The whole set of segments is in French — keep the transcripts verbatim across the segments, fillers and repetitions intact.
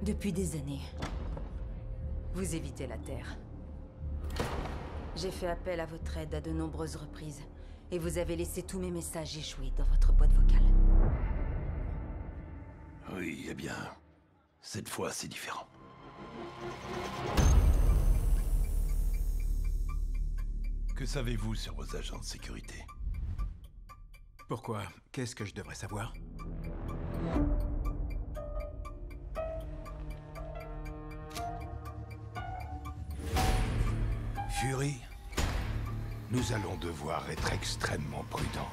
Depuis des années, vous évitez la Terre. J'ai fait appel à votre aide à de nombreuses reprises, et vous avez laissé tous mes messages échouer dans votre boîte vocale. Oui, eh bien, cette fois c'est différent. Que savez-vous sur vos agents de sécurité? Pourquoi? Qu'est-ce que je devrais savoir? Fury, nous allons devoir être extrêmement prudents.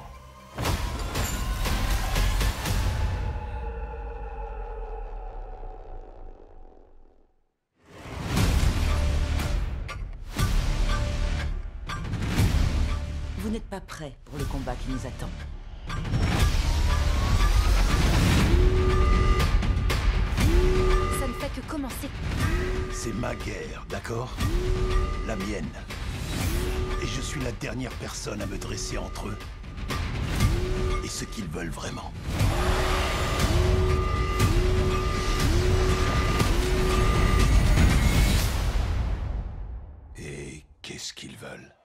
Vous n'êtes pas prêt pour le combat qui nous attend. Ça ne fait que commencer. C'est ma guerre, d'accord? La mienne. Et je suis la dernière personne à me dresser entre eux et ce qu'ils veulent vraiment. Et qu'est-ce qu'ils veulent?